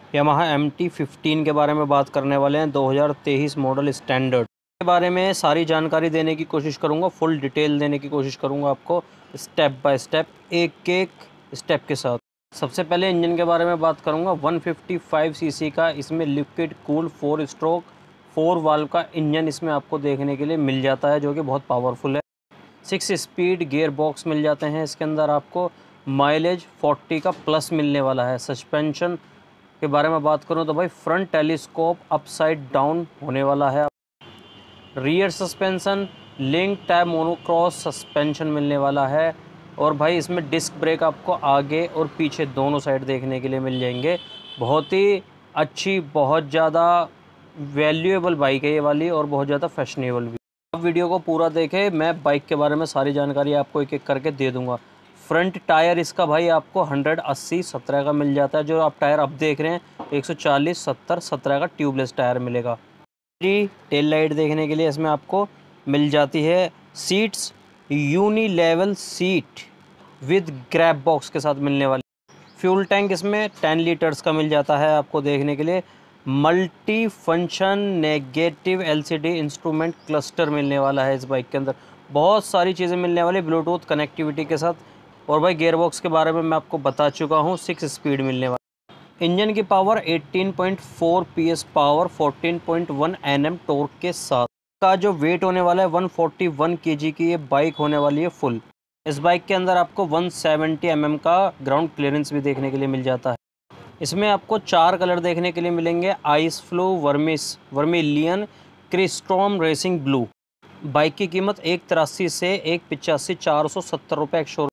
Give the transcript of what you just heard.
Yamaha MT-15 के बारे में बात करने वाले हैं। 2023 मॉडल स्टैंडर्ड के बारे में सारी जानकारी देने की कोशिश करूंगा, फुल डिटेल देने की कोशिश करूंगा आपको स्टेप बाय स्टेप, एक एक स्टेप के साथ। सबसे पहले इंजन के बारे में बात करूंगा। 155 सीसी का इसमें लिक्विड कूल 4 स्ट्रोक 4 वाल्व का इंजन इसमें आपको देखने के लिए मिल जाता है, जो कि बहुत पावरफुल है। 6 स्पीड गियर बॉक्स मिल जाते हैं इसके अंदर आपको। माइलेज 40 का प्लस मिलने वाला है। सस्पेंशन के बारे में बात करूं तो भाई फ्रंट टेलीस्कोप अपसाइड डाउन होने वाला है। Rear suspension link type monocross suspension मिलने वाला है। और भाई इसमें डिस्क ब्रेक आपको आगे और पीछे दोनों साइड देखने के लिए मिल जाएंगे। बहुत ही अच्छी, बहुत ज़्यादा वैल्यूएबल बाइक है ये वाली, और बहुत ज़्यादा फैशनेबल भी। आप वीडियो को पूरा देखें, मैं बाइक के बारे में सारी जानकारी आपको एक एक करके दे दूंगा। फ्रंट टायर इसका भाई आपको 180 17 का मिल जाता है। जो आप टायर अब देख रहे हैं 140 70 17 का ट्यूबलेस टायर मिलेगा। टेल लाइट देखने के लिए इसमें आपको मिल जाती है। Seats uni level seat with grab box के साथ मिलने वाली। फ्यूल टैंक इसमें 10 लीटर्स का मिल जाता है आपको देखने के लिए। Multi function negative LCD instrument cluster मिलने वाला है इस बाइक के अंदर। बहुत सारी चीज़ें मिलने वाली ब्लूटूथ कनेक्टिविटी के साथ। और भाई गियर बॉक्स के बारे में मैं आपको बता चुका हूँ, 6 स्पीड मिलने वाला। इंजन की power 18.4 PS power, 14.1 Nm torque के साथ। का जो वेट होने वाला है 141 kg की ये बाइक होने वाली है फुल। इस बाइक के अंदर आपको 170 mm का ग्राउंड क्लियरेंस भी देखने के लिए मिल जाता है। इसमें आपको 4 कलर देखने के लिए मिलेंगे। आइस फ्लो, वर्मिलियन, क्रिस्टोम रेसिंग ब्लू। बाइक की कीमत 183 से 185 470 रुपये एक शोरूम